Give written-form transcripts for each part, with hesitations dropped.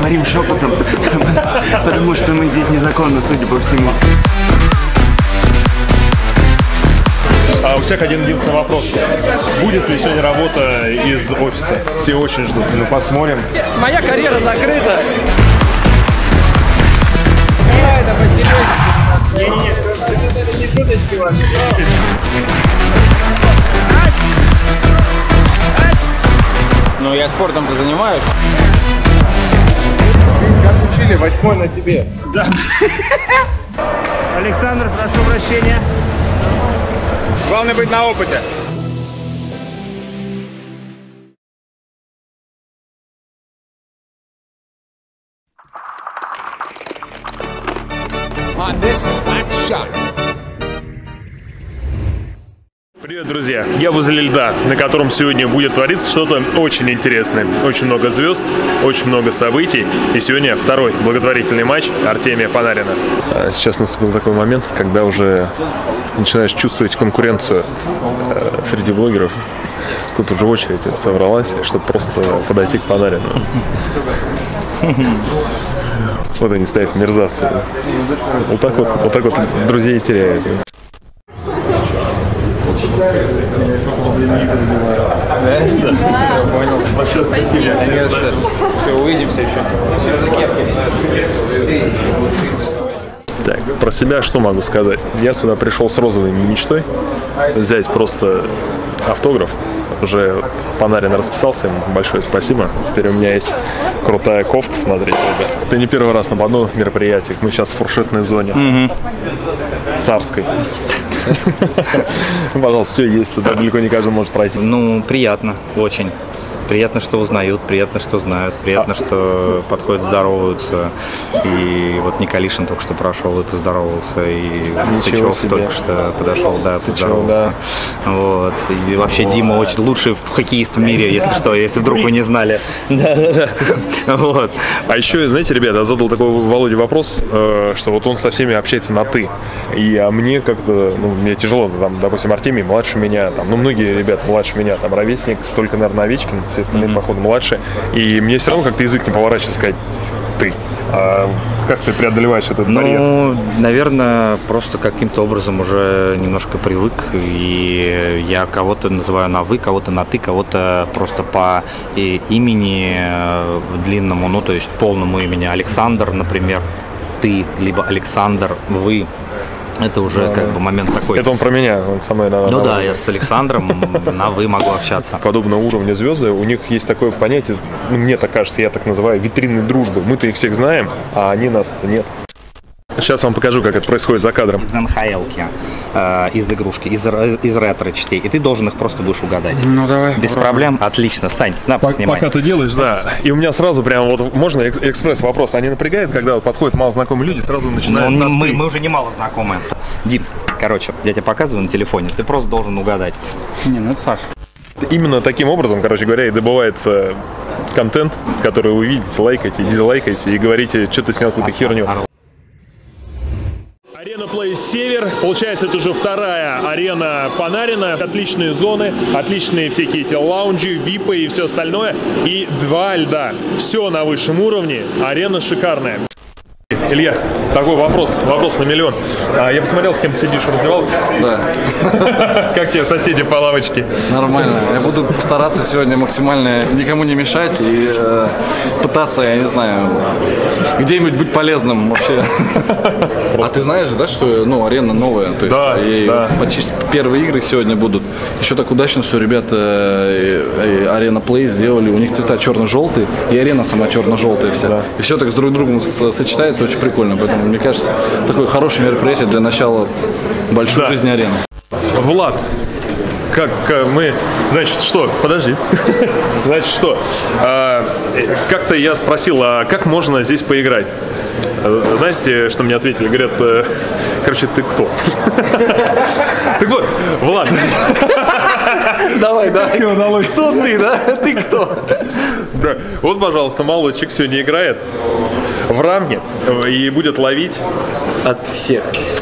говорим шепотом, потому что мы здесь незаконно, судя по всему. А у всех один единственный вопрос. Будет ли сегодня работа из офиса? Все очень ждут. Ну, посмотрим. Моя карьера закрыта. Это посерьезнее. Это не шуточки ваши. Ну, я спортом-то занимаюсь. Как учили, 8 на тебе. Да. Александр, прошу прощения. Главное быть на опыте. Привет, друзья! Я возле льда, на котором сегодня будет твориться что-то очень интересное. Очень много звезд, очень много событий. И сегодня второй благотворительный матч Артемия Панарина. Сейчас наступил такой момент, когда уже начинаешь чувствовать конкуренцию среди блогеров. Тут уже очередь собралась, чтобы просто подойти к Панарину. Вот они стоят, мерзавцы. Вот так вот друзей теряют. Увидимся еще. Так, про себя что могу сказать? Я сюда пришел с розовой мечтой взять просто автограф. Уже вот Панарин расписался, ему большое спасибо. Теперь у меня есть крутая кофта, смотрите, ребят. Это не первый раз на одном мероприятии. Мы сейчас в фуршетной зоне. Царской. Пожалуйста, все есть, сюда далеко не каждый может пройти. Ну, приятно, очень. Приятно, что узнают, приятно, что знают, приятно, что подходят, здороваются. И вот Николишин только что прошел и поздоровался, и Сычев только что подошел, да, поздоровался. Да. Вот. И вообще Дима очень лучший хоккеист в мире, если что, если вдруг вы не знали. Вот. А еще, знаете, ребята, я задал такой Володе вопрос, что вот он со всеми общается на «ты». И мне как-то, ну, мне тяжело, там, допустим, Артемий младше меня, там, ну, многие ребята младше меня, там, ровесник, только, наверное, Овечкин, все остальные, походу, младше. И мне все равно как-то язык не поворачивается сказать «ты». А как ты преодолеваешь этот барьер? Ну, наверное, просто каким-то образом уже немножко привык. И я кого-то называю на «вы», кого-то на «ты», кого-то просто по имени длинному, ну, то есть полному имени. Александр, например, «ты», либо Александр, «вы». Это уже как бы момент такой. Это он про меня, он со мной Ну да, я с Александром на «вы» могу общаться. Подобно уровню звезды, у них есть такое понятие, ну, мне так кажется, я так называю, витринной дружбы. Мы-то их всех знаем, а они нас-то нет. Сейчас вам покажу, как это происходит за кадром. Из НХЛ-ки, из игрушки, из ретро-частей. И ты должен их просто будешь угадать. Ну давай. Без проблем. Отлично. Сань, на, поснимай. Пока ты делаешь, да. И у меня сразу прям вот, можно экспресс-вопрос? Они напрягают, когда вот подходят малознакомые люди, сразу начинают... Ну, мы уже немало знакомы. Дим, короче, я тебе показываю на телефоне, ты просто должен угадать. Не, ну это фарш. Именно таким образом, короче говоря, и добывается контент, который вы видите, лайкаете, дизлайкаете и говорите, что ты снял какую-то херню. Арена Плей Север. Получается, это уже вторая арена Панарина. Отличные зоны, отличные всякие эти лаунжи, випы и все остальное. И 2 льда. Все на высшем уровне. Арена шикарная. Илья, такой вопрос на миллион. Я посмотрел, с кем ты сидишь в раздевалке. Да. Как тебе соседи по лавочке? Нормально. Я буду стараться сегодня максимально никому не мешать и пытаться, я не знаю, где-нибудь быть полезным вообще. А ты знаешь, да, что арена новая? То есть, да, да. Почти первые игры сегодня будут. Еще так удачно, что ребята Арена Плей сделали. У них цвета черно-желтые, и арена сама черно-желтая вся. Да. И все так с друг другом сочетается, очень прикольно. Поэтому, мне кажется, такое хорошее мероприятие для начала большой жизни арены. Влад, как мы... Значит, что? Подожди. Значит, что? Как-то я спросил, а как можно здесь поиграть? Знаете, что мне ответили? Говорят, короче, ты кто? Так вот, Влад. Давай, да. Как тебе удалось? Кто ты, да? Ты кто? Да. Вот, пожалуйста, молодчик сегодня играет в рамке и будет ловить от всех.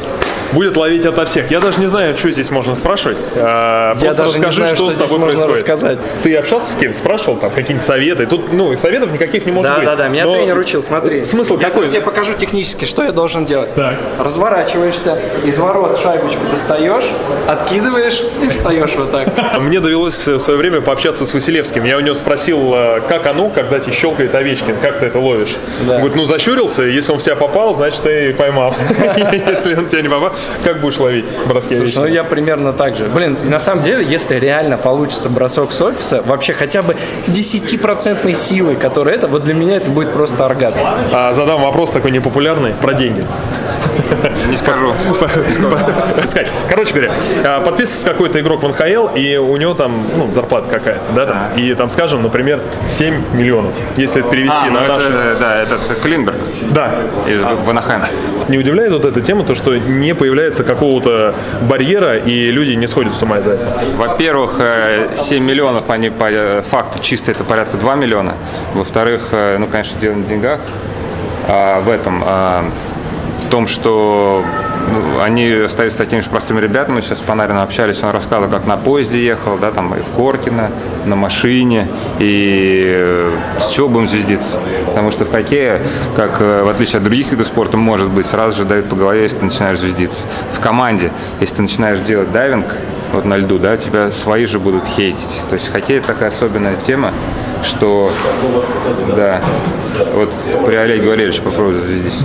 будет ловить ото всех. Я даже не знаю, что здесь можно спрашивать. Просто расскажи, что с тобой происходит. Рассказать. Ты общался с кем? Спрашивал там какие-нибудь советы? Тут, ну, советов никаких не может быть. Да, меня тренер учил, смотри. Смысл я какой? Я тебе покажу технически, что я должен делать. Так. Разворачиваешься, из ворот шайбочку достаешь, откидываешь и встаешь вот так. Мне довелось в свое время пообщаться с Василевским. Я у него спросил, как оно, когда тебе щелкает Овечкин, как ты это ловишь? Да. Он говорит, ну защурился, если он в тебя попал, значит ты поймал. Если он в тебя не попал, как будешь ловить броски Овечкина? Слушай, ну я примерно так же. Блин, на самом деле, если реально получится бросок с офиса, вообще хотя бы 10% силы, которая это, вот для меня это будет просто оргазм. Задам вопрос такой непопулярный про деньги. Не скажу. Короче говоря, подписывается какой-то игрок в НХЛ, и у него там зарплата какая-то, да, там, и там, скажем, например, 7 миллионов, если это перевести на наши... Да, это Клинберг Да. из Ванахайма. Не удивляет вот эта тема, то, что не появляется какого-то барьера, и люди не сходят с ума из-за этого? Во-первых, 7 миллионов, они по факту чисто это порядка 2 миллиона. Во-вторых, ну, конечно, дело не в деньгах, а в этом... В том, что они остаются такими же простыми ребятами. Мы сейчас с Панариным общались, он рассказывал, как на поезде ехал, да, там и в Коркино, на машине, и с чего будем звездиться. Потому что в хоккее, как в отличие от других видов спорта, может быть, сразу же дают по голове, если ты начинаешь звездиться. В команде, если ты начинаешь делать дайвинг вот на льду, да, тебя свои же будут хейтить. То есть хоккей — это такая особенная тема, что, да, вот при Олеге Валерьевиче попробуй зазвездись.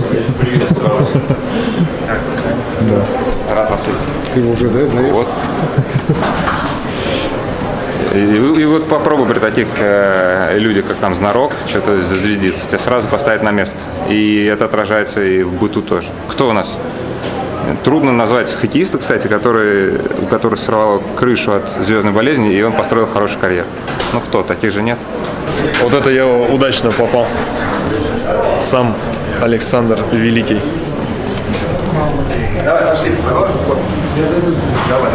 Да. Рад вас видеть. Ты уже, да, знаешь? Вот. И вот попробуй при таких людях, как там Знарок, что-то зазвездиться, тебя сразу поставят на место. И это отражается и в быту тоже. Кто у нас? Трудно назвать хоккеиста, кстати, у которого сорвало крышу от звездной болезни, и он построил хорошую карьеру. Ну кто? Таких же нет. Вот это я удачно попал. Сам Александр Великий. Давай, пошли. Давай.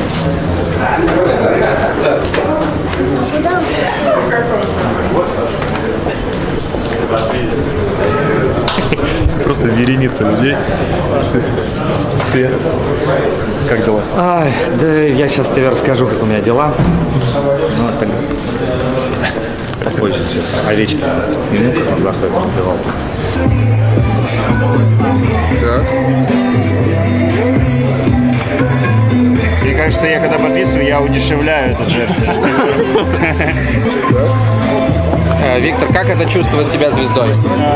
Просто вереница людей. Все. Как дела? Ай, да я сейчас тебе расскажу, как у меня дела. Ну, это попозже сейчас. Овечкин сниму, как он заходит в раздевалку. Так. Мне кажется, я когда подписываю, я удешевляю этот джерси. Виктор, как это чувствовать себя звездой?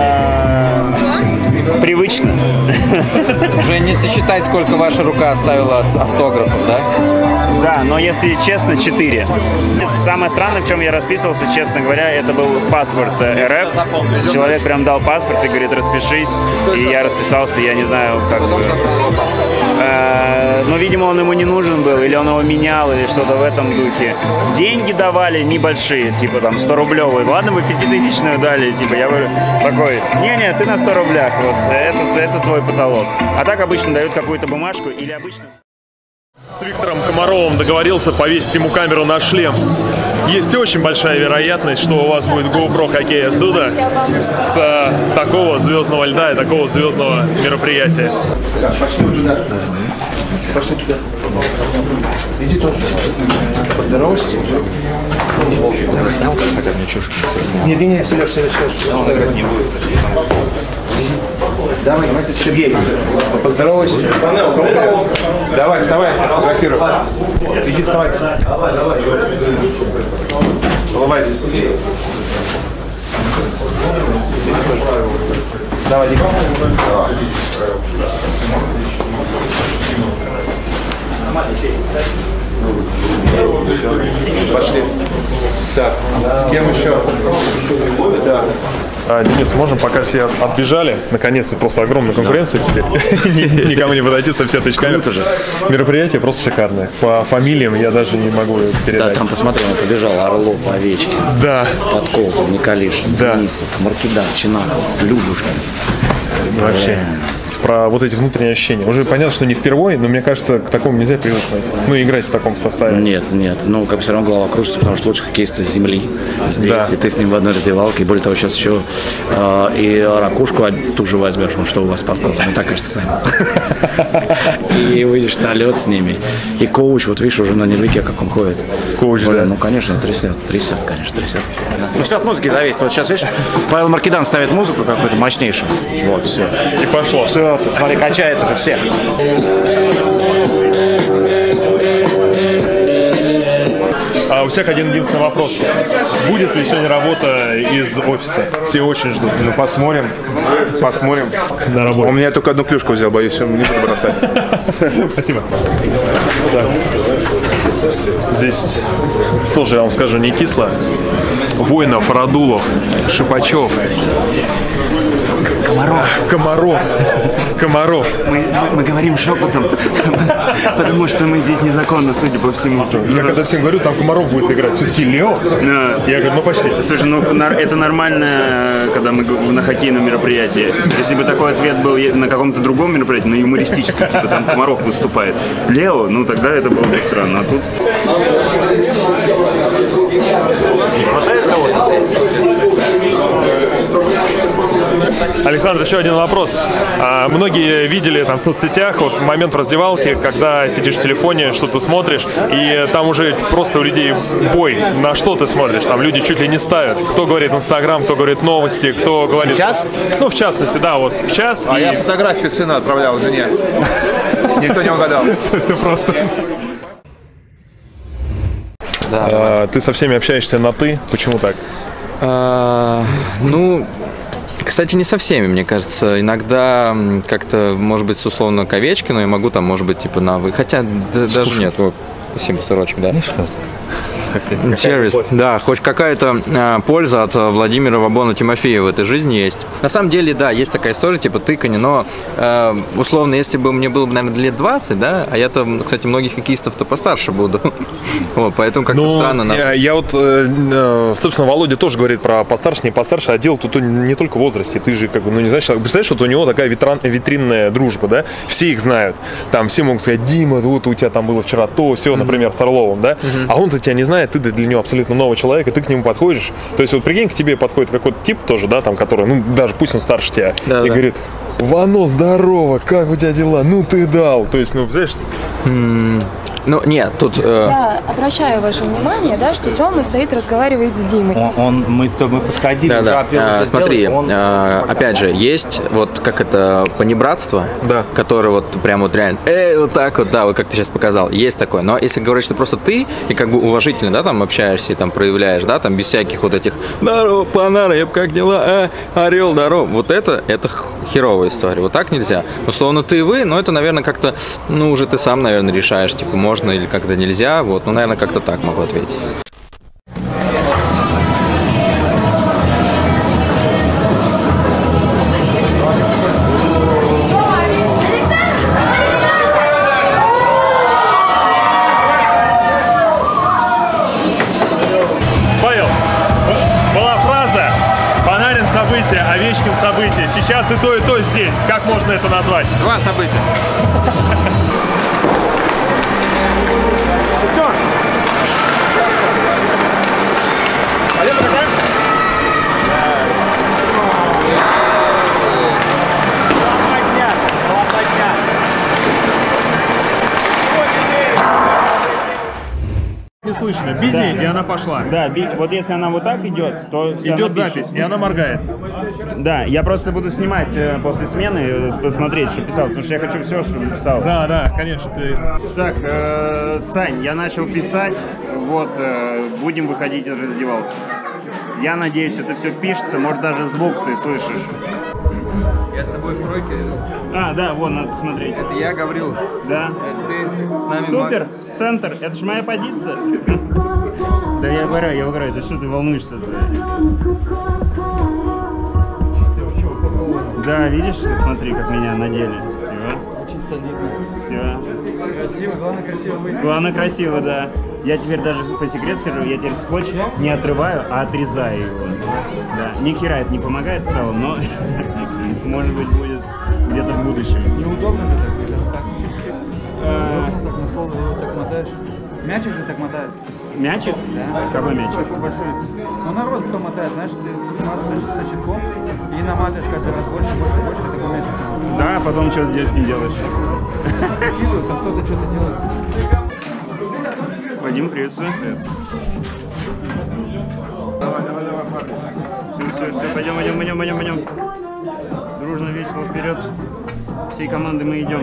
Привычно. Уже не сосчитать, сколько ваша рука оставила автографов, да? Да, но если честно, 4. Самое странное, в чем я расписывался, честно говоря, это был паспорт РФ. Человек прям дал паспорт и говорит, распишись. И я расписался, я не знаю, как... Но, видимо, он ему не нужен был, или он его менял, или что-то в этом духе. Деньги давали небольшие, типа там 100-рублевые. Ладно, вы 5000-ную дали, типа я говорю такой, не-не, ты на 100 рублях, вот это твой потолок. А так обычно дают какую-то бумажку или обычно... С Виктором Комаровым договорился повесить ему камеру на шлем. Есть очень большая вероятность, что у вас будет GoPro хоккей отсюда с такого звездного льда и такого звездного мероприятия. Пошли туда. Пошли туда. Иди туда. Поздоровайся. Заснял, хотя мне чушки не снял. Не, Сереж. Он играть не будет. Давай, Сергей, поздоровайся. Давай, вставай, фотографируй. Иди, вставай. Давай. Улыбайся. Давай, Дик. Пошли. Так, с кем еще? Да. Денис, можем, пока все отбежали, наконец-то просто огромная конкуренция теперь, никому не подойти, 150 тысяч камер. Мероприятие просто шикарное. По фамилиям я даже не могу передать. Да, там посмотри, он побежал. Орлов, Овечкин, Да. Подколов, Николишин, Да. Денисов, Маркидан, Чинахов, Любушкин. Вообще. про вот эти внутренние ощущения? Уже понятно, что не впервые, но мне кажется, к такому нельзя привыкнуть. Ну, играть в таком составе. Нет, ну, как все равно голова кружится, потому что лучший хоккеист с земли здесь, да. И ты с ним в одной раздевалке, и более того, сейчас еще и ракушку ту же возьмешь, ну, что у вас подпал, ну, так кажется, сами. И выйдешь на лед с ними. И коуч, вот видишь, уже на нервике, как он ходит. Коуч, да? Ну, конечно, трясет, конечно, трясет. Ну, все от музыки зависит. Вот сейчас, видишь, Павел Маркидан ставит музыку какую-то мощнейшую. Вот, все. И пошло. Все, ты смотри, качает уже всех. А у всех один единственный вопрос. Будет ли сегодня работа из офиса? Все очень ждут. Ну, посмотрим. На работе. У меня только одну клюшку взял, боюсь, не буду бросать. Спасибо. Да. Здесь тоже, я вам скажу, не кисло. Воинов, Радулов, Шипачев. Комаров. Мы говорим шепотом, потому что мы здесь незаконно, судя по всему. Я когда всем говорю, там Комаров будет играть. Все-таки Лео? Да. Я говорю, ну почти. Слушай, ну это нормально, когда мы на хоккейном мероприятии. Если бы такой ответ был на каком-то другом мероприятии, на юмористическом, типа там Комаров выступает. Лео, ну тогда это было бы странно. А тут... Александр, еще один вопрос. Многие видели там в соцсетях вот момент в раздевалке, когда сидишь в телефоне, что-то смотришь, и там уже просто у людей бой. На что ты смотришь? Там люди чуть ли не ставят. Кто говорит Инстаграм, кто говорит новости, кто говорит... Сейчас? Ну, в частности, да, вот в час. А я фотографию сына отправлял жене. Никто не угадал. Все просто. Ты со всеми общаешься на «ты». Почему так? Ну... Кстати, не со всеми, мне кажется. Иногда как-то, может быть, с условно к овечке, но я могу там, может быть, типа на вы. Хотя даже нет. О, спасибо, сырочек, да? Сервис. Да, хоть какая-то польза от Владимира Вабона Тимофеева в этой жизни есть. На самом деле, да, есть такая история, типа тыканье, но условно, если бы мне было бы, наверное, лет 20, да, а я-то, кстати, многих хоккеистов-то постарше буду. Вот, поэтому как-то странно. Я вот, собственно, Володя тоже говорит про постарше, не постарше, а дело тут не только в возрасте. Ты же, как бы, ну не знаешь, представляешь, вот у него такая витринная дружба, да, все их знают. Там все могут сказать: Дима, вот у тебя там было вчера то, все, например, с Орловым, да, а он-то тебя не знает, ты для него абсолютно новый человек, и ты к нему подходишь. То есть вот прикинь, к тебе подходит какой-то тип тоже, да, там, который, ну, даже пусть он старше тебя, и говорит: Вано, здорово, как у тебя дела? Ну ты дал. То есть, ну, знаешь... Ну, нет, тут... Я обращаю ваше внимание, да, что Тёма стоит, разговаривает с Димой. Мы подходили, да. Смотри, опять же, есть вот как это понебратство, да, которое вот прям вот реально, вот так вот, да, вот как ты сейчас показал, есть такое. Но если говорить, что просто ты и как бы уважительно, да, там общаешься и там проявляешь, да, там без всяких вот этих: здорово, Панара, как дела, орел, здорово, вот это херовая история, вот так нельзя. Условно ты и вы, но это, наверное, как-то, ну, уже ты сам, наверное, решаешь, типа, можно или как-то нельзя, вот, ну, наверное, как-то так могу ответить. Павел, была фраза: Панарин событие, Овечкин событие. Сейчас и то здесь. Как можно это назвать? Два события. Не слышно. Бизи, и она пошла. Да, вот если она вот так идет, то идет запись, и она моргает. Да, я просто буду снимать после смены, посмотреть, что писал, потому что я хочу все, что писал. Да, конечно. Так, Сань, я начал писать, вот, будем выходить из раздевалки. Я надеюсь, это все пишется, может даже звук ты слышишь. Я с тобой в тройке. Да, вон, надо смотреть. Это я, Гаврил. Да. Это ты с нами, Супер, Макс. центр, это ж моя позиция. Да я угораю, да что ты волнуешься-то? Да, видишь, смотри, как меня надели. Все. Очень солидно. Все. Красиво, главное красиво быть. Главное красиво, да. Я теперь даже по секрету скажу, я теперь скотч не отрываю, а отрезаю его. Да. Ни хера это не помогает в целом, но может быть будет где-то в будущем. Неудобно же так, это же так чуть-чуть. Так нашел, его так мотаешь. Мячик же так мотает. Мячик? Да. Какой мячик? Большой. Ну народ кто мотает, знаешь, ты смазываешь со щитком и наматываешь каждый раз больше, такой мячик. Да, а потом что здесь не делаешь? Прикидывают, там кто-то что-то делает. Вадим, приветствую. Давай, все, пойдем. Дружно, весело вперед. Всей командой мы идем.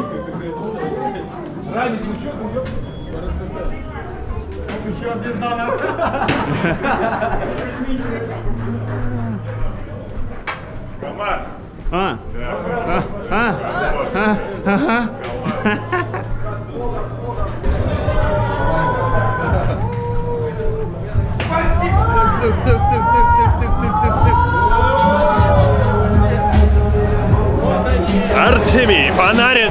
Артемий Панарин.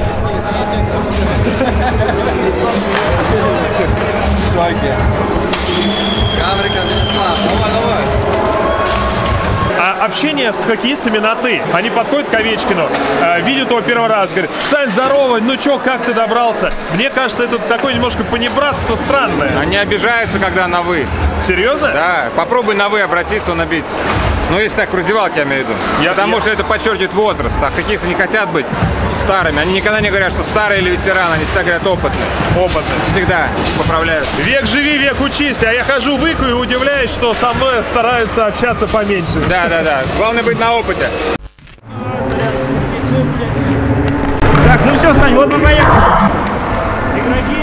Общение с хоккеистами на «ты». Они подходят к Овечкину, видят его первый раз, говорят: Сань, здорово, ну чё, как ты добрался? Мне кажется, это такое немножко понебратство странное. Они обижаются, когда на «вы». Серьезно? Да, попробуй на «вы» обратиться, он обидится. Ну, если так, в раздевалке, я имею в виду. Потому что это подчеркивает возраст. А хоккеисты не хотят быть старыми. Они никогда не говорят, что старый или ветеран. Они всегда говорят опытный. Опытный. Всегда поправляют. Век живи, век учись. А я хожу в ИКу и удивляюсь, что со мной стараются общаться поменьше. Да. Главное быть на опыте. Так, ну все, Сань, вот мы поехали. Игроки.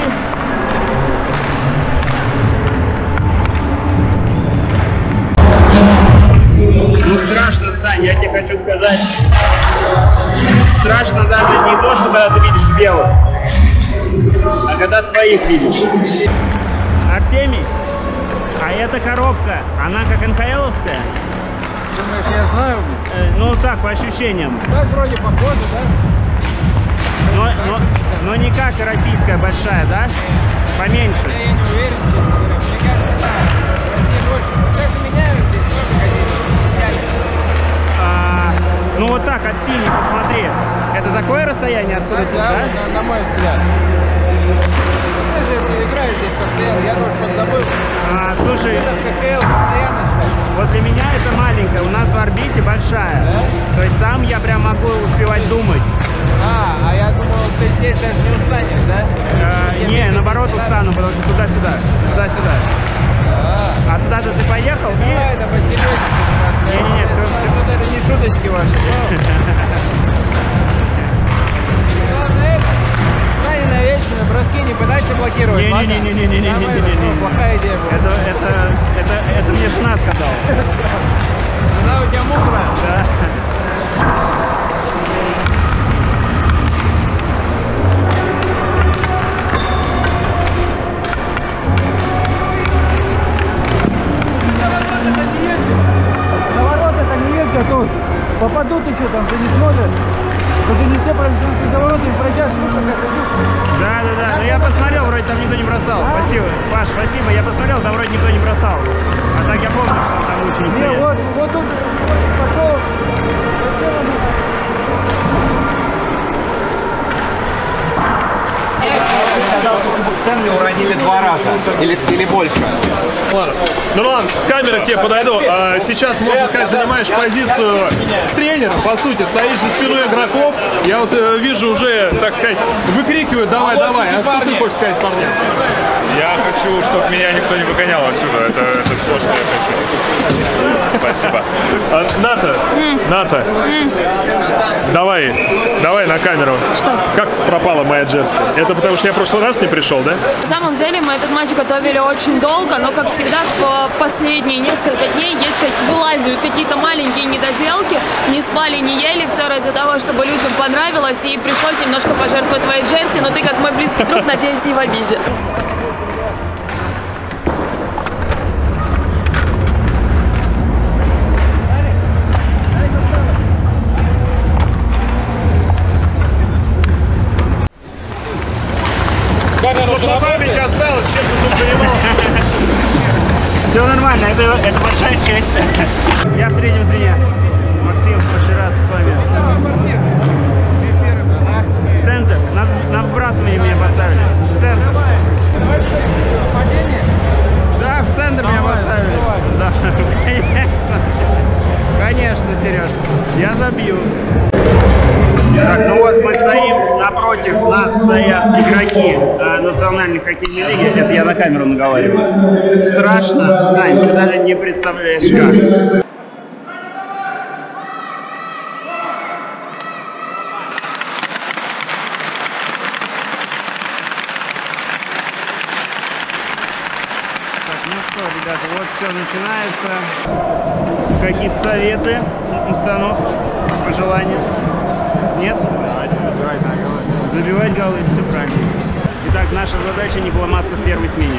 Ну страшно, Сань, я тебе хочу сказать. Страшно даже не то, что когда ты видишь белых, а когда своих видишь. Артемий, а эта коробка, она как НХЛовская? Думаешь, я знаю? Ну так, по ощущениям. Так вроде похоже, да? Но не как российская большая, да? Поменьше. Я не уверен, честно говоря. Мне кажется, да. Россия больше. Как же меняют здесь тоже, конечно. Ну вот так, от синей посмотри. Это такое расстояние откуда тут, да? На мой взгляд. Ты же играешь здесь постоянно, я тоже подзабыл. Слушай, КХЛ постоянно считаю. Вот для меня это маленькая, у нас в орбите большая. Да? То есть там я прям могу успевать думать. А я думал, ты здесь даже не устанешь, да? Не, наоборот устану, потому что туда-сюда, туда-сюда. А туда-то ты поехал? Давай, это посерьезнее. Не-не-не, все. Вот это не шуточки ваши. Главное это. Сань на Овечкина, броски не пытайся блокировать. Не-не-не. Плохая идея была. Это мне жена сказала. Жена у тебя мокрая? Да. На ворот-то не ездят тут. Попадут еще там, же не смотрят. Уже не все за воротами проезжают. Да. Ну я посмотрел, вроде там никто не бросал. Спасибо. Паш, спасибо. Я посмотрел, там вроде никто не бросал. А так я помню, что там лучше не стоят. Вот тут пошел. Стэнли уронили 2 раза или больше. Ладно. Ну ладно, с камеры к тебе подойду. Сейчас, можно сказать, занимаешь позицию тренера, по сути, стоишь за спиной игроков. Я вот вижу уже, так сказать, выкрикивают: давай. А что ты хочешь сказать парням? Я хочу, чтобы меня никто не выгонял отсюда. Это все, что я хочу. Спасибо. Ната, давай на камеру. Что? Как пропала моя джерси? Это потому что я в прошлый раз не пришел, да? На самом деле мы этот матч готовили очень долго, но, как всегда, в последние несколько дней вылазят какие-то маленькие недоделки. Не спали, не ели, все ради того, чтобы людям понравилось, и пришлось немножко пожертвовать твоей джерси, но ты, как мой близкий друг, надеюсь, не в обиде. Чтобы память осталась, чем ты тут занимался. Все нормально, это большая честь. Я в третьем звене. Максим, очень рад с вами. говорят игроки национальной хоккейной лиги, это я на камеру наговариваю, страшно, Сань, ты даже не представляешь как. Ребята, вот все начинается. Какие-то советы, установки, пожелания? Нет? Давайте забивать голы, все правильно. Итак, наша задача не поломаться в первой смене.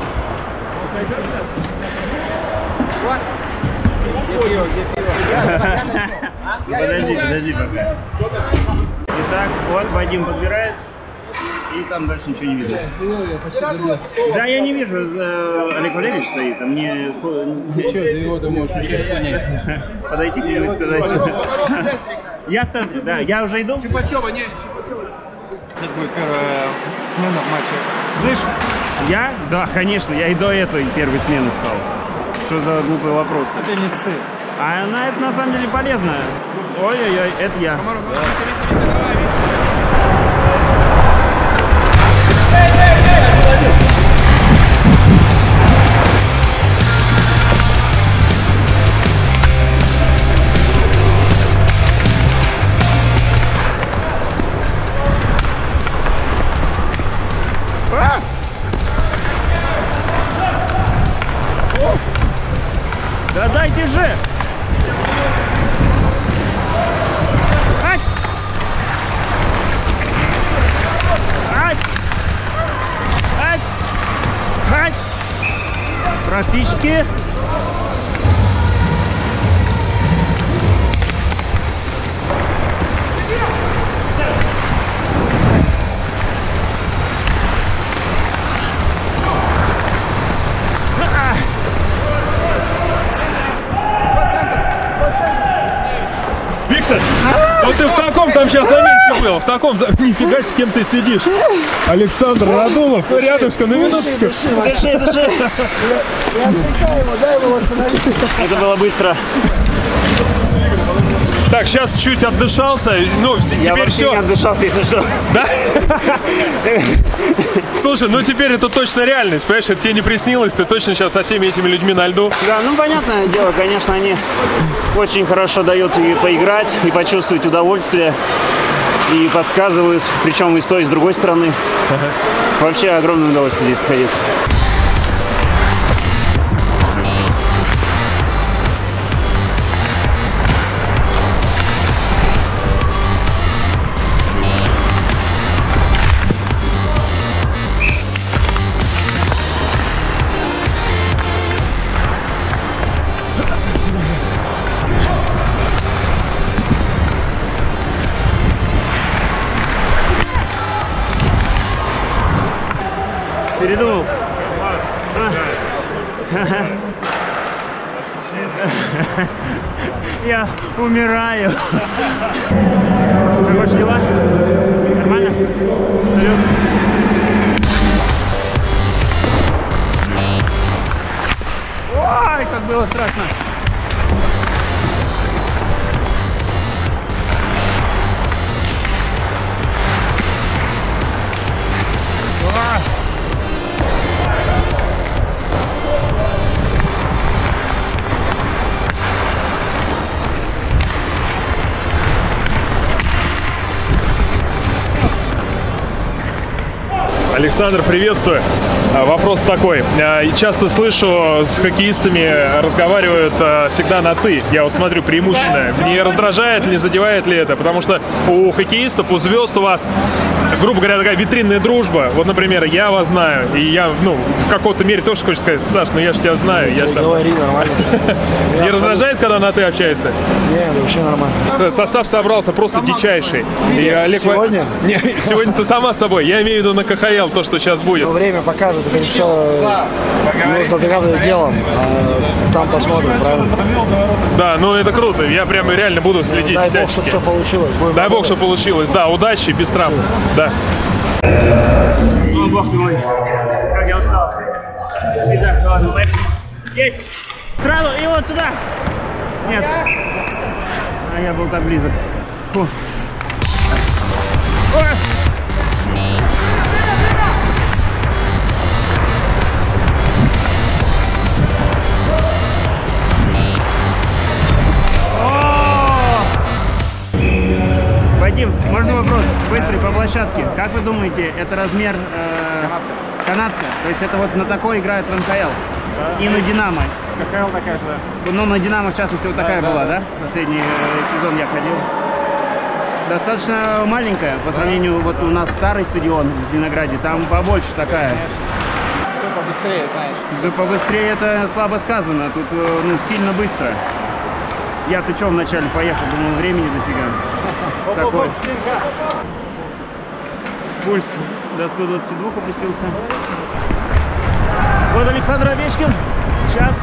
Подожди пока. Итак, вот Вадим подбирает. И там дальше ничего не видно. Да, я не вижу, Олег Валерьевич стоит, а мне... Ты что, ты его можешь учить понять? Подойти к нему и сказать, что... Я в центре, да, я уже иду. Щипачева, нет, Щипачева. Сейчас будет первая смена в матче. Слышь, я? Да, конечно, я и до этой первой смены ссал. Что за глупые вопросы? Это не ссы. А она это на самом деле полезно. Ой-ой-ой, это я. Да дайте же! Ать! Ать! Ать! Ать! Практически. Виктор, вот ты в таком там сейчас заметил был, в таком, нифига с кем ты сидишь. Александр Радулов, рядышком, на минуточку. Дыши. Я его, дай его восстановить. Это было быстро. Так, сейчас чуть отдышался, ну, теперь все. Я не отдышался, если что. Да? Слушай, ну теперь это точно реальность, понимаешь, это тебе не приснилось, ты точно сейчас со всеми этими людьми на льду. Да, ну понятное дело, конечно, они очень хорошо дают и поиграть, и почувствовать удовольствие, и подсказывают, причем и с той, и с другой стороны. Вообще огромное удовольствие здесь находиться. Передумал? Я умираю. Как ваши дела? Нормально? Салют. Ой, как было страшно. Александр, приветствую. Вопрос такой. Часто слышу, с хоккеистами разговаривают всегда на «ты». Я вот смотрю преимущественно. Не раздражает, не задевает ли это? Потому что у хоккеистов, у звезд у вас, грубо говоря, такая витринная дружба. Вот, например, я вас знаю. И я, ну, в какой-то мере тоже хочу сказать: Саш, ну я же тебя знаю. Я Говори нормально. Не раздражает, когда на «ты» общаются? Нет, вообще нормально. Состав собрался просто дичайший. И Олег... Сегодня? Не, сегодня ты сама собой. Я имею в виду на КХЛ, то, что сейчас будет. Но время покажет, это все нужно доказывать делом. А там посмотрим, правильно? Да, ну это круто. Я прям реально буду следить. Дай бог, чтобы все получилось. Дай бог, чтобы получилось. Да, удачи, без травм. Да. О, бог ты мой. Как я устал. Итак, ладно, поехали. Есть. Сразу и вот сюда. Нет. А я был так близок. Фу. Ой. площадке. Как вы думаете, это размер канатка? То есть это вот на такой играют в НХЛ? И на Динамо? КХЛ такая же, да. Ну, на Динамо, в частности, вот такая была, да? Последний сезон я ходил. Достаточно маленькая по сравнению, вот у нас старый стадион в Зеленограде, там побольше такая. Все побыстрее, знаешь. Да побыстрее это слабо сказано, тут ну, сильно быстро. Я-то что вначале поехал, думал, времени дофига. Такой. Пульс до 122 опустился. Вот Александр Овечкин. Сейчас.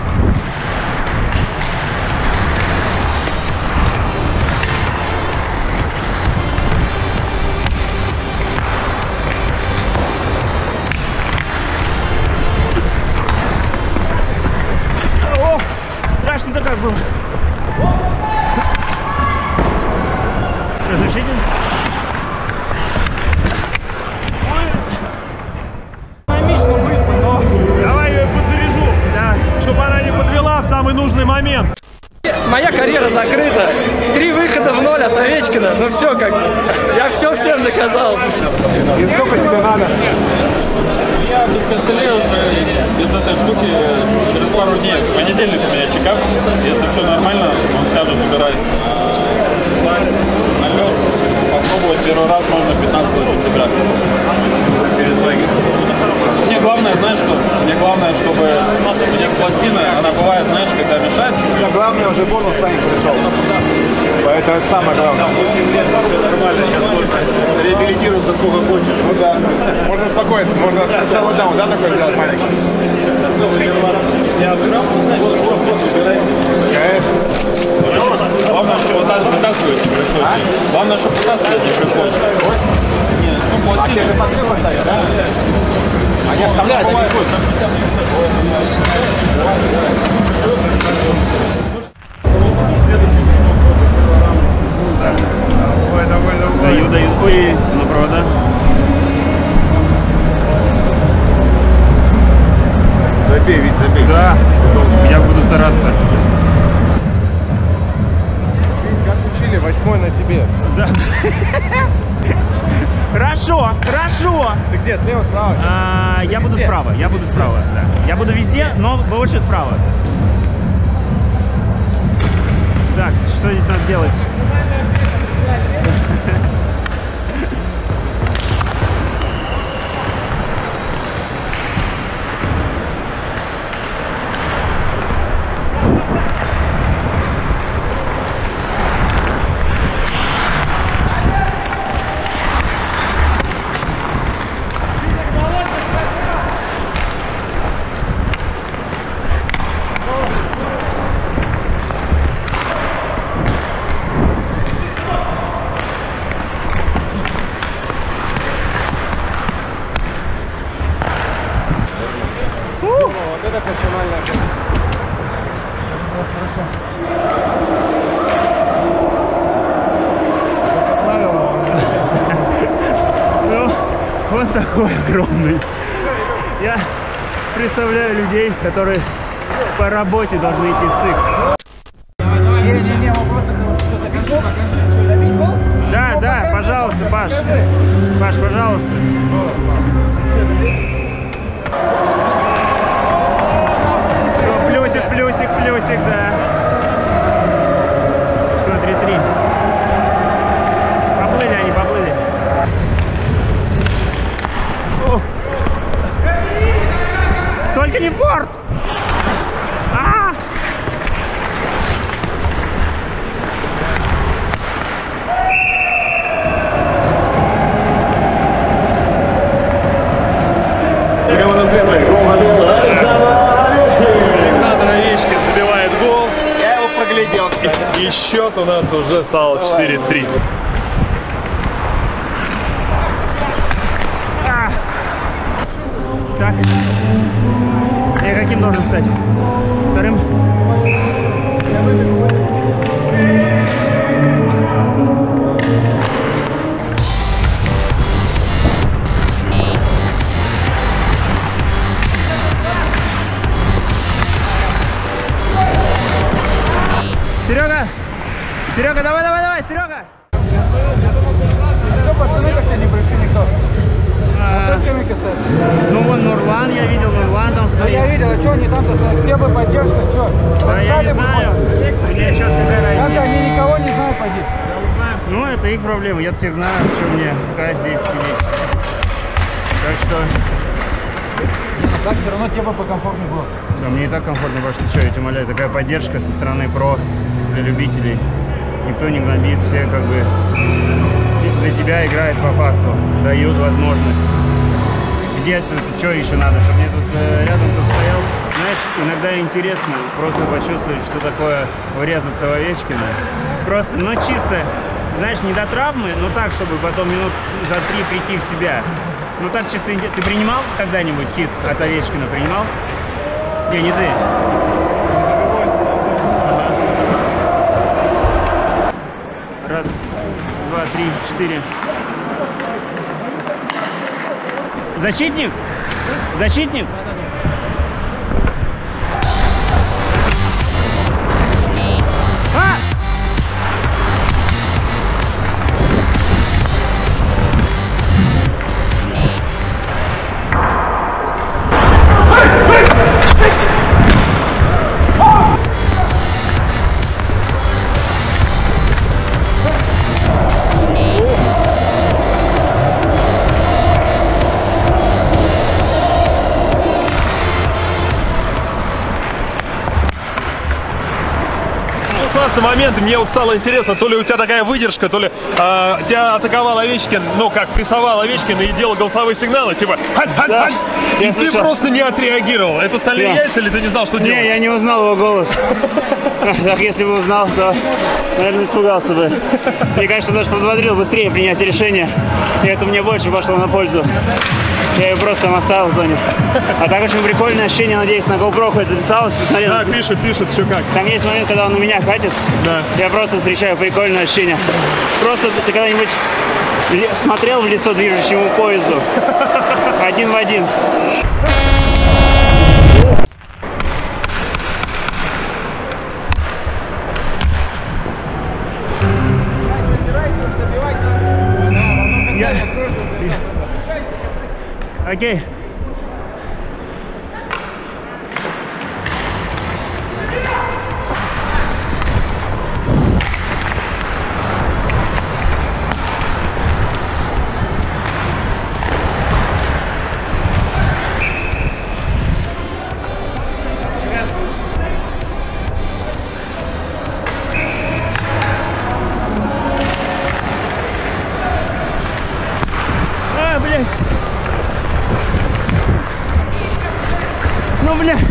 О, страшно-то как было. Разрешите? Динамично, быстро, но давай я ее подзаряжу, да, чтобы она не подвела в самый нужный момент. Моя карьера закрыта. 3 выхода в 0 от Овечкина. Ну все как бы. Я все всем доказал. И сколько тебе надо? Я без костылей уже, без этой штуки, через пару дней. В понедельник у меня чекап. Если все нормально, он скажет, убирай. На лед. Попробовать первый раз можно 15 сентября. Перед лагерем. Мне главное, знаешь что? Мне главное, чтобы мне пластина, она бывает, знаешь, когда мешает чуть-чуть. Главное, уже бонус Саня пришел. Поэтому это самое главное. 8 лет, все нормально. Сейчас можно реабилитироваться сколько хочешь. Ну да. Можно успокоиться, можно селлоудаун, да, такой сделать маленький? Конечно. Главное, чтобы вытаскивать не пришлось. Главное, чтобы вытаскивать не пришлось. А те же посыл поставят, да? Они оставляют, они не будут. Даю, ой, на провода. Забей, Вить, забей. Да, я буду стараться. Как учили, 8 на тебе. Да. Хорошо, хорошо. Ты где, слева, справа? Я буду справа, да. Я буду везде, но больше справа. Так, что здесь надо делать? Вот это профессиональная. Вот, хорошо. Ну, вот такой огромный. Я представляю людей, которые по работе должны идти в стык. Да, пожалуйста, Паш. Паш, пожалуйста. Все, плюсик, да. Все, 3-3. Поплыли они, поплыли. О. Только не в борт! Александр Овечкин забивает гол. Я его проглядел, кстати. И счет у нас уже стал 4-3. Так. Я каким должен стать? Вторым? Серега, давай, Серега! А что, пацаны, как-то не пришли? поэтому я всех знаю, что мне здесь сидеть. Так что... Так все равно тебе покомфортнее было. Да, мне и так комфортно, потому что, что, я тебя умоляю, такая поддержка со стороны про для любителей. Никто не гнобит, все как бы для тебя играет по факту, дают возможность. Где тут, что еще надо, чтобы мне тут рядом тут стоял. Знаешь, иногда интересно просто почувствовать, что такое врезаться в Овечкина. Просто, ну чисто, знаешь, не до травмы, но так, чтобы потом минут за 3 прийти в себя. Ну так чисто, ты принимал когда-нибудь хит от Овечкина? Принимал? Не ты. Раз, два, три, 4. Защитник? Защитник? Классный момент, мне вот стало интересно, то ли у тебя такая выдержка, то ли тебя атаковал Овечкин, ну как прессовал Овечкин и делал голосовые сигналы, типа «Хань-хань-хань», и ты просто не отреагировал. Это стальные яйца или ты не знал, что делать? Не, я не узнал его голос. Так, если бы узнал, то, наверное, испугался бы. Мне, конечно, даже подбодрил быстрее принять решение, и это мне больше пошло на пользу. Я ее просто там оставил в зоне. А так очень прикольное ощущение, надеюсь, на GoPro хоть записалось. Посмотрел. Да, пишет, все как. Там есть момент, когда он на меня катит. Да. Я просто встречаю прикольное ощущение. Просто ты когда-нибудь смотрел в лицо движущему поезду? Один в один. Окей. Блин. Ну, бля.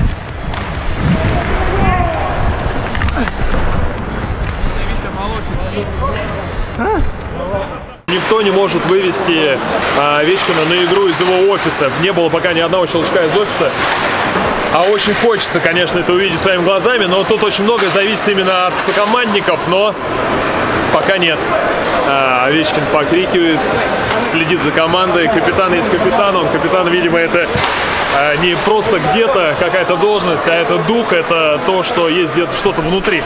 Никто не может вывести Овечкина на игру из его офиса. Не было пока ни одного щелчка из офиса. А очень хочется, конечно, это увидеть своими глазами, но тут очень многое зависит именно от сокомандников, но пока нет. Овечкин покрикивает, следит за командой. Капитан есть капитан. Он капитан, видимо, это не просто где-то какая-то должность, а это дух, это то, что есть где-то что-то внутри.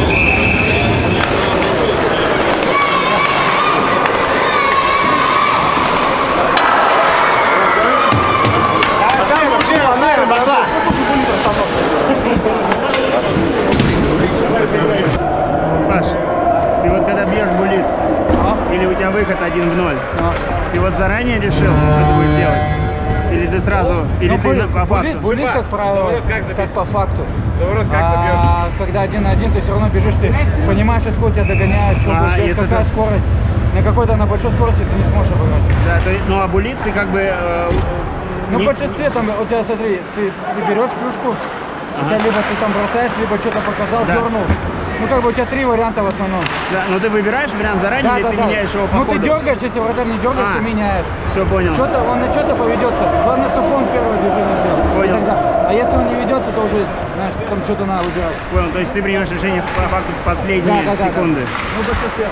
Паш, ты вот когда бьешь буллит, или у тебя выход 1 в 0, ты вот заранее решил, что ты будешь делать? Или ты сразу, или ты по факту? Буллит, как правило, как по факту. Когда 1-1, ты все равно бежишь, ты понимаешь, откуда тебя догоняют, что будет, какая скорость. На какой-то на большой скорости ты не сможешь обыграть. Да, ну а буллит ты как бы... Ну в большинстве там, у тебя смотри, ты берешь клюшку, у тебя либо ты там бросаешь, либо что-то показал, дернул. Ну как бы у тебя 3 варианта в основном. Да, но ты выбираешь вариант заранее, или ты меняешь его по ходу? Ну ты дергаешь, если вратарь не дергаешь, ты меняешь. Все, понял. Он на что-то поведется. Главное, чтобы он первое движение сделал. Понял. А если он не ведется, то уже, знаешь, там что-то надо выбирать. Понял, то есть ты принимаешь решение по факту в последние секунды. Да. Ну, большинстве,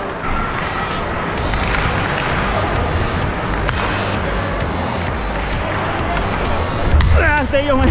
Ах ты, ё-моё.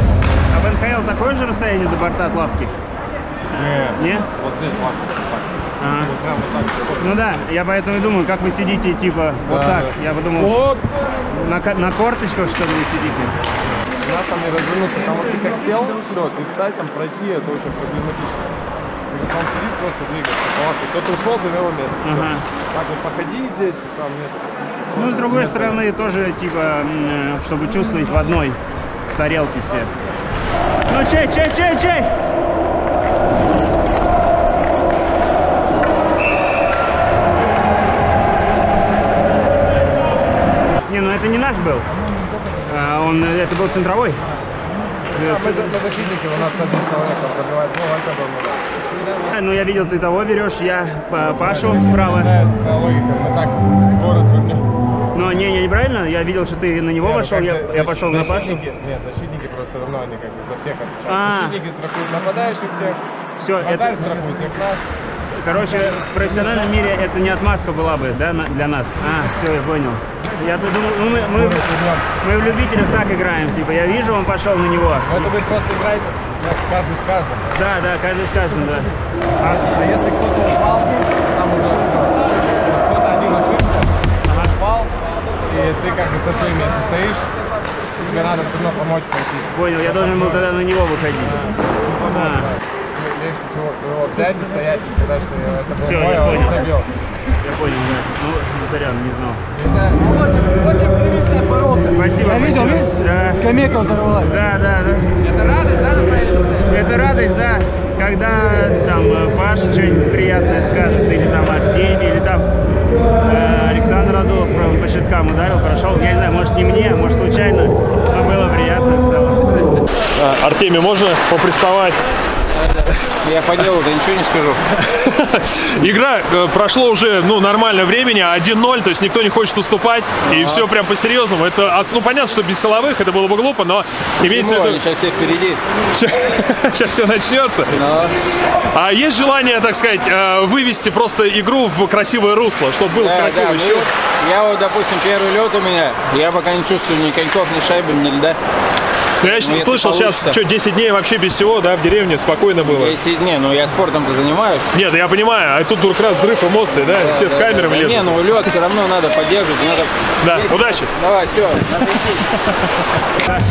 А в НХЛ такое же расстояние до борта от лавки? Нет. Не? Вот здесь лавка. Ага. Вот прям вот так. Ну да, я поэтому и думаю, как вы сидите, типа, вот так. Да. Я подумал, вот. На корточках, что ли, вы сидите? У нас там не развернуться, там вот ты как сел, все, ты встать, там пройти, это очень проблематично. Ты в основном сидишь, просто двигаешься. Кто-то ушел, ты на его месте. Ага. Так вот походи здесь, там нет. Ну, с другой стороны, тоже, типа, чтобы чувствовать в одной тарелке все. Ну, чай! Не, ну это не наш был. Это был центровой. Да, мы защитники, у нас один человек забивает гол, это был. Ну, я видел, ты того берешь, я Пашу справа. Мне нравится твоя логика, мы так горы свернем. Но неправильно, я видел, что ты на него пошел, я пошел на Пашу. Нет, защитники просто все равно, они как бы за всех отвечают. Защитники страхуют нападающих всех, все, вратарь страхует всех нас. Короче, в профессиональном мире это не отмазка была бы, да, для нас. Все, я понял. Я думал, ну, мы в любителях так играем, типа, я вижу, он пошел на него. Это вы просто играете каждый с каждым. Да, каждый с каждым, да. А если кто-то упал, там уже все. Если кто-то один ошибся, упал, и ты как бы со своими состоишь, тебе надо все равно помочь просить. Понял, я должен был тогда на него выходить. Легче всего взять и стоять и сказать, что это был все, мой, я понял. Забил. Я понял, да. Ну, сорян, не знал. Очень прилично боролся. Спасибо, я видел, видишь, да. скамейка взорвалась. Да. Это радость, да, на проекте? Это радость, да. Когда там Паша что-нибудь приятное скажет, или там Артемий, или там Александр Радулов по щиткам ударил, прошел. Я не знаю, может не мне, может случайно, но было приятно в целом. Артемий, можно поприставать? Я по делу, да ничего не скажу. Игра прошло уже нормально времени, 1-0, то есть никто не хочет уступать, и все прям по-серьезному. Это, ну, понятно, что без силовых это было бы глупо, но имеется в виду... Сейчас все впереди. Сейчас все начнется. А есть желание, так сказать, вывести просто игру в красивое русло, чтобы был красивый счет? Я вот, допустим, первый лед у меня, я пока не чувствую ни коньков, ни шайбы, ни льда. Ну, я слышал, сейчас что, 10 дней вообще без всего, да, в деревне спокойно было. 10 дней, ну я спортом-то занимаюсь. Нет, я понимаю, а тут вдруг раз взрыв эмоций, да, все с камерами лезут. Не, ну лед все равно надо поддерживать, надо... Да, удачи. Давай, все, надо идти.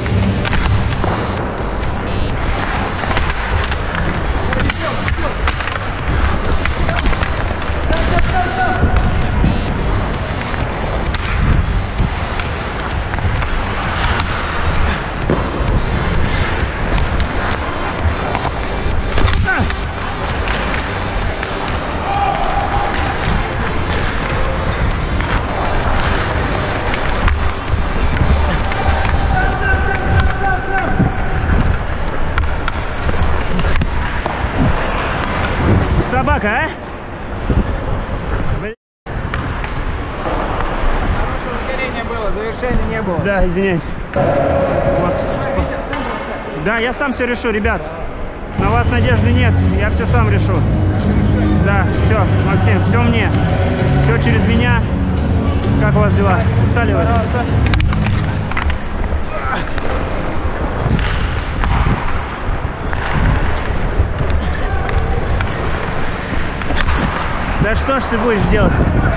Собака, а? Ускорение было, завершения не было. Да, извиняюсь. Вот. Да, я сам все решу, ребят. На вас надежды нет, я все сам решу. Да, все, Максим, все мне. Все через меня. Как у вас дела? Устали вы? Да что ж ты будешь делать?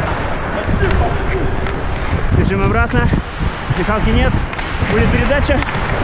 Бежим обратно. Дыхалки нет. Будет передача.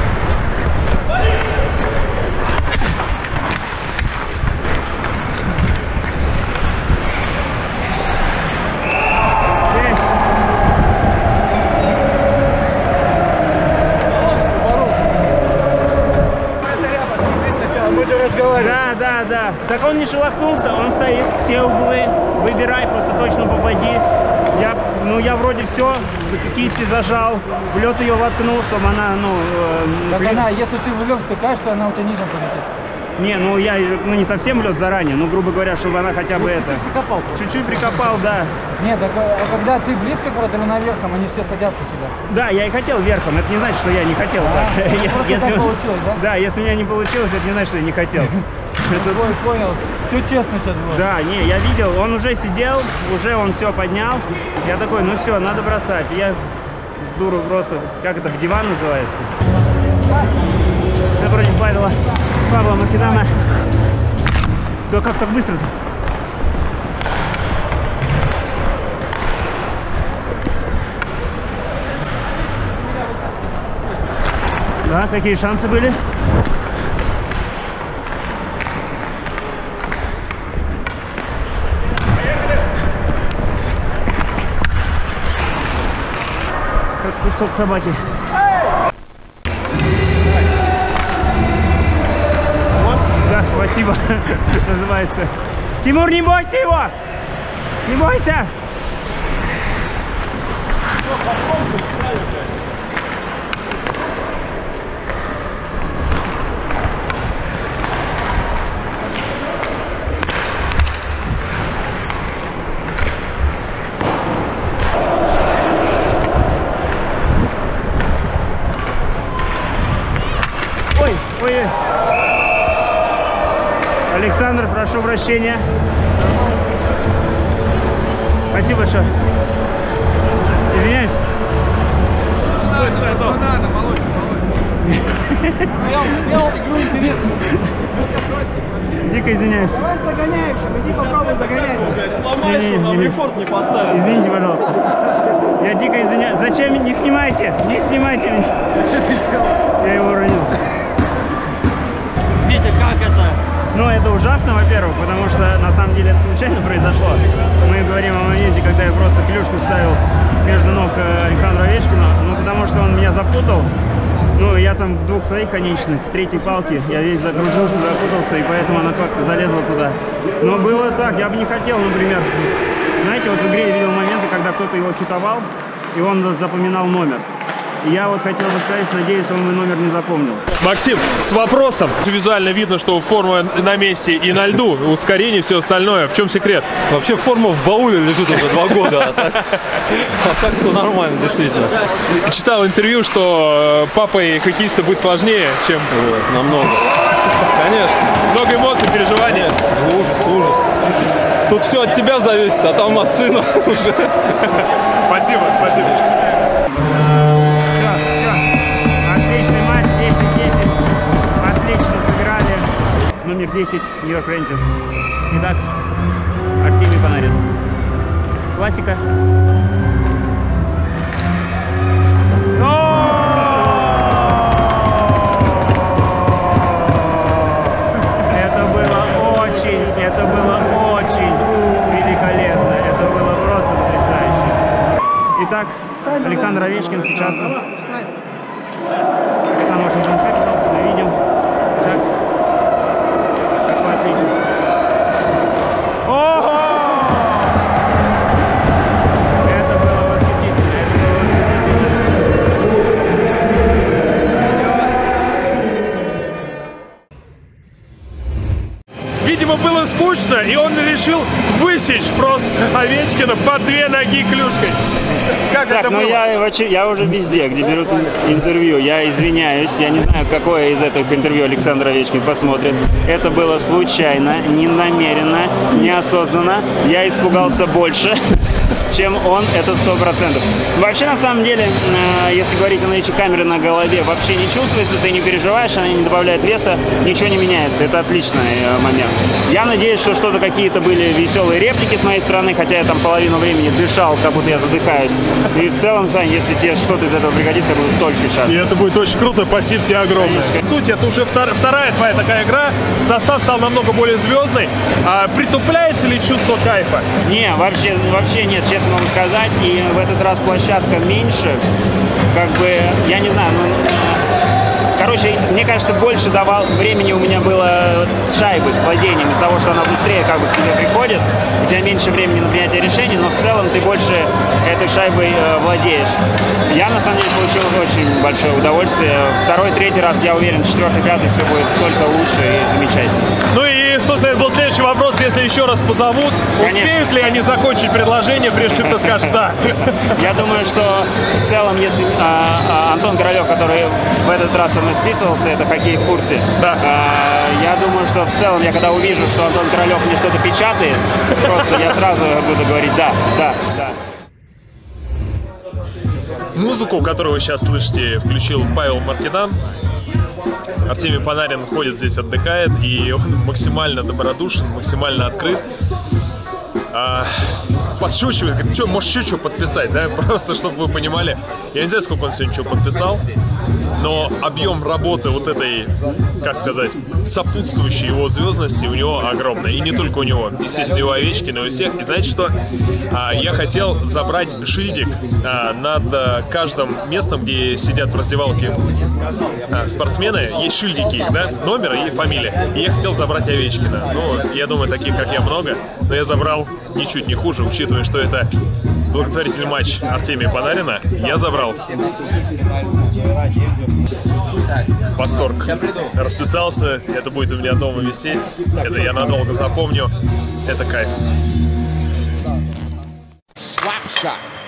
Да. Так он не шелохнулся, он стоит, все углы. Выбирай, просто точно попади. Я вроде все, кисти зажал, в лед ее воткнул, чтобы она, Так она, если ты в лед втыкаешь, то она у тебя низом полетит. Не, я не совсем в лед заранее, грубо говоря, чтобы она хотя бы это... Чуть-чуть прикопал. Чуть-чуть прикопал, да. Нет, так когда ты близко к вратарю наверхом, они все садятся сюда. Да, я и хотел верхом, это не значит, что я не хотел. Если так получилось, да? Да, если у меня не получилось, это не значит, что я не хотел. Понял, все честно сейчас было. Да, я видел, он уже сидел, уже он все поднял. Я такой, ну все, надо бросать. Я с дуру просто, как это, в диван называется. Напротив Павла Македана. Да как так быстро-то? Да, какие шансы были? Как кусок собаки. Да, спасибо. Называется. Тимур, не бойся его! Не бойся! Ой, ой. Александр, прошу прощения. Спасибо большое. Извиняюсь. Что надо, молодцы, молодцы. Сделал игру интересную. Дико извиняюсь. Давай догоняемся, иди попробуй догонять. Сломаешь, он нам рекорд не поставит. Извините, пожалуйста. Я дико извиняюсь. Зачем? Не снимайте. Не снимайте меня. Что ты сделал? Я его уронил. Витя, как это? Ну, это ужасно, во-первых, потому что на самом деле это случайно произошло. Мы говорим о моменте, когда я просто клюшку ставил между ног Александра Овечкина, ну, потому что он меня запутал. Ну, я там в двух своих конечных, в третьей палке, я весь закружился, запутался, и поэтому она как-то залезла туда. Но было так, я бы не хотел, например, знаете, вот в игре я видел моменты, когда кто-то его хитовал, и он запоминал номер. И я вот хотел бы сказать, надеюсь, он мой номер не запомнил. Максим, с вопросом. Визуально видно, что форма на месте и на льду, ускорение, все остальное. В чем секрет? Вообще форма в бауле лежит уже 2 года, а так все нормально, действительно. Читал интервью, что папой хоккеиста быть сложнее, чем... Намного. Конечно. Много эмоций, переживаний. Ужас, ужас. Тут все от тебя зависит, а там от сына уже. Спасибо, спасибо. Все. Отличный матч, 10-10. Отлично сыграли. Номер 10, Нью-Йорк Рейнджерс. Итак, Артемий Панарин. Классика. Это было очень великолепно. Это было просто потрясающе. Итак, Александр Овечкин сейчас. Капитан Вашингтон Капиталс, мы видим. Так. Какой отлично. Ого! Это было восхитительно. Это было восхитительно. Видимо, было скучно, и он решил высечь просто Овечкина под 2 ноги клюшкой. Как так, это ну было? Я уже везде, где берут интервью. Я извиняюсь, я не знаю, какое из этих интервью Александр Овечкин посмотрит. Это было случайно, не намеренно, неосознанно. Я испугался больше, чем он, это 100%. Вообще, на самом деле, если говорить о наличии камеры на голове, вообще не чувствуется, ты не переживаешь, она не добавляет веса, ничего не меняется. Это отличный момент. Я надеюсь, что что-то какие-то были веселые реплики с моей стороны, хотя я там половину времени дышал, как будто я задыхаюсь. И в целом, Сань, если тебе что-то из этого пригодится, я буду только сейчас. И это будет очень круто, спасибо тебе огромное. По сути, это уже вторая твоя такая игра, состав стал намного более звездный. А притупляется ли чувство кайфа? Не, вообще нет, честно могу сказать. И в этот раз площадка меньше. Как бы, я не знаю, короче, мне кажется, больше времени у меня было с шайбой, с владением, из-за того, что она быстрее как бы к тебе приходит, у тебя меньше времени на принятие решений, но в целом ты больше этой шайбой владеешь. Я, на самом деле, получил очень большое удовольствие. Второй, третий раз, я уверен, 4-й, 5-й все будет только лучше и замечательно. Ну и, собственно, это был следующий вопрос, если еще раз позовут, Конечно. Успеют ли они закончить предложение, прежде чем ты скажешь «да»? Я думаю, что в целом, если Антон Королев, который в этот раз со мной списывался, это «Хоккей в курсе», я думаю, что в целом, я когда увижу, что Антон Королев мне что-то печатает, просто я сразу буду говорить «да». Музыку, которую вы сейчас слышите, включил Павел Маркидан. Артемий Панарин ходит здесь, отдыхает, и он максимально добродушен, максимально открыт. подшучивает, говорит, что, может, еще что подписать, да? Просто, чтобы вы понимали. Я не знаю, сколько он сегодня что подписал, но объем работы вот этой, как сказать, сопутствующей его звездности у него огромный. И не только у него, естественно, и у Овечкина, и у всех. И знаете что? Я хотел забрать шильдик над каждым местом, где сидят в раздевалке спортсмены. Есть шильдики их, да? Номер и фамилия. И я хотел забрать Овечкина. Ну, я думаю, таких, как я, много. Но я забрал ничуть не хуже, учитывая, что это благотворительный матч Артемия Панарина. Я забрал. Восторг. Расписался. Это будет у меня дома висеть. Это я надолго запомню. Это кайф. Slap shot.